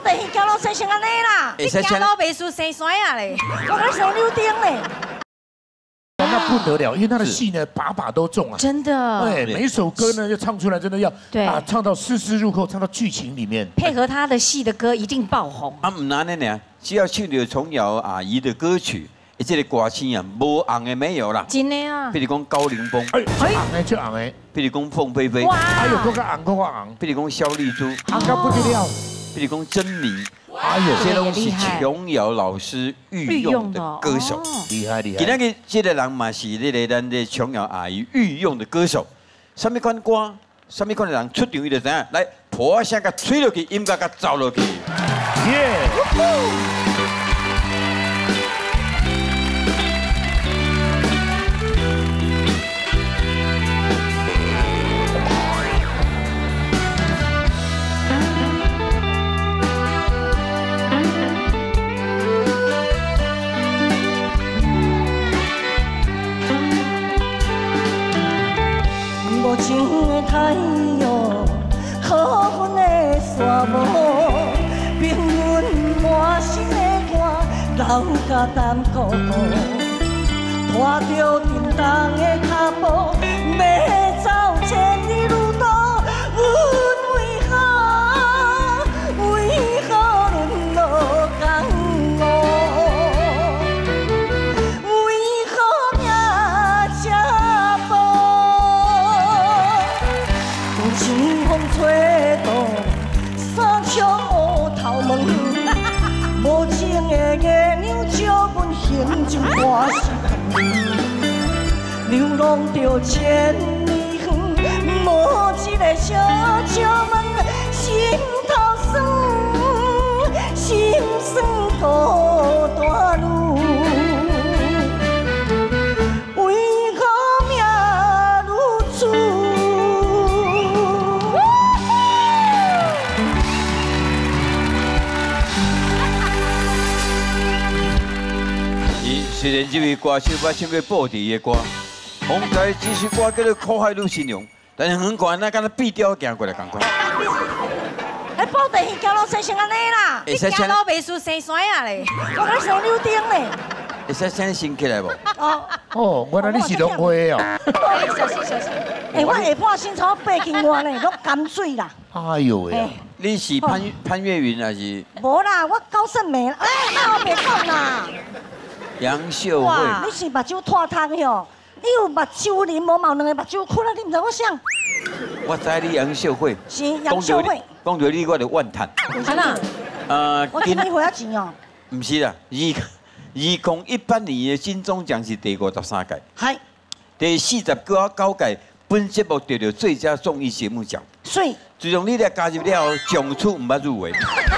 地鱼行路生成安尼啦， 你行路袂输生山啊嘞， 我还上溜丁嘞。 那不得了，因为他的戏呢，把把都中啊， 真的。 对，每一首歌呢，就唱出来，真的要唱到丝丝入扣，唱到剧情里面。 配合他的戏的歌一定爆红。 啊，唔难的呢，只要唱到琼瑶阿姨的歌曲，这个歌星啊，无红的没有啦。 真的啊。 比如讲高凌风， 红的就红的。 比如讲凤飞飞， 哎呦，个红，个红。 比如讲萧丽珠， 红到不得了。 比如讲珍妮。 哎呦， 这都是琼瑶老师御用的歌手， 厉害厉害。 今天个这个人嘛是那个咱的琼瑶阿姨御用的歌手，什么款歌，什么款的人出场伊就知影，来破声甲吹落去，音乐甲走落去。 耶！ 无情的太阳，好阮的沙漠，冰阮满心的歌，流甲淡孤孤，拖着沉重的脚步，要走千里路途，阮为何沦落江湖？为何命这薄？ 清风吹动，三枪乌头毛，无情的月亮照阮心情破死，流浪着千里远，无一个小笑问，心头酸，心酸孤单路。 虽然这位歌手捌唱过布袋的歌，红台这首歌叫做《苦海女新娘》，但是很快那敢若壁雕行过来赶快。 哎，布袋戏行路生成安尼啦， 你行路袂输生山啊嘞， 我还上溜丁嘞。 会使先升起来无？ 哦，原来你是龙花哦。 小心小心！哎，我下半身草爬起我嘞，都干水啦。 哎呦喂！ 你是潘越云还是？ 无啦，我高胜美啦。哎，那我别讲啦。 杨秀慧， 你是目睭脱汤哟？你有目睭啉无？毛两个目睭哭了，你唔知我啥？ 我知你杨秀慧， 是杨秀慧。 讲到你，我就怨叹。 安那？我今年花钱哦。 唔是啦，2018年的金钟奖是第53届， 系第49届本节目得到最佳综艺节目奖。 所以， 自从你来加入了后，奖处唔捌入围。